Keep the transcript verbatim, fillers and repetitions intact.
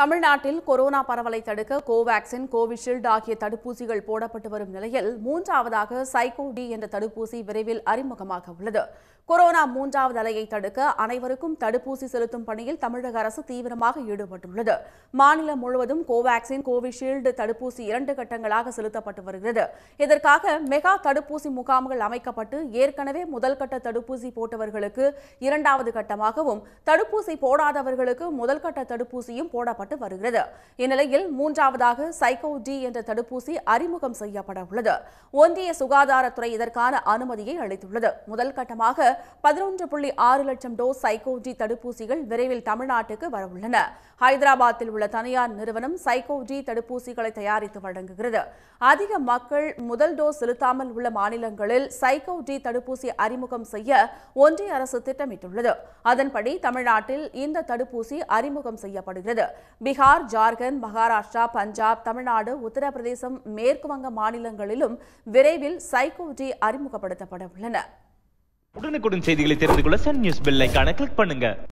தமிழ்நாட்டில் கொரோனா பரவலை தடுக்க கோவாக்சின், கோவிஷீல்டு ஆகிய தடுப்பூசிகள் போடப்பட்டு வரும் நிலையில் மூன்றாவதாக சைக்கோ டி என்ற தடுப்பூசி விரைவில் அறிமுகமாக உள்ளது. கொரோனா மூன்றாவது அலையை தடுக்க அனைவருக்கும் தடுப்பூசி செலுத்தும் பணியில் தமிழக அரசு தீவிரமாக ஈடுபட்டுள்ளது. மாநிலம் முழுவதும் கோவாக்சின், கோவிஷீல்டு தடுப்பூசி இரண்டு கட்டங்களாக செலுத்தப்பட்டு வருகிறது. இதற்காக மெகா தடுப்பூசி முகாம்கள் அமைக்கப்பட்டு ஏற்கனவே முதல் கட்ட தடுப்பூசி போட்டவர்களுக்கு இரண்டாவது கட்டமாகவும், தடுப்பூசி போடாதவர்களுக்கு முதல் கட்ட தடுப்பூசியும் போடப்பட்டு வருகிறது. இந்நிலையில் மூன்றாவதாக சைக்கோ டி என்ற தடுப்பூசி அறிமுகம் செய்யப்பட உள்ளது. ஒன்றிய சுகாதாரத்துறை இதற்கான அனுமதியை அளித்துள்ளது. முதல் கட்டமாக பதினொன்று புள்ளி ஆறு லட்சம் டோஸ் சைக்கோ டி தடுப்பூசிகள் விரைவில் தமிழ்நாட்டுக்கு வரவுள்ளன. ஹைதராபாத்தில் உள்ள தனியார் நிறுவனம் சைக்கோ டி தடுப்பூசிகளை தயாரித்து வழங்குகிறது. அதிக மக்கள் முதல் டோஸ் செலுத்தாமல் உள்ள மாநிலங்களில் சைக்கோ டி தடுப்பூசி அறிமுகம் செய்ய ஒன்றிய அரசு திட்டமிட்டுள்ளது. அதன்படி தமிழ்நாட்டில் இந்த தடுப்பூசி அறிமுகம் செய்யப்படுகிறது. பீகார், ஜார்க்கண்ட், மகாராஷ்டிரா, பஞ்சாப், தமிழ்நாடு, உத்தரப்பிரதேசம், மேற்கு வங்க மாநிலங்களிலும் விரைவில் சைக்கோ டி அறிமுகப்படுத்தப்பட உள்ளன. உடனுக்குடன் செய்திகளை தெரிந்து கொள்ள சன் நியூஸ் பெல் ஐகானை கிளிக் பண்ணுங்க.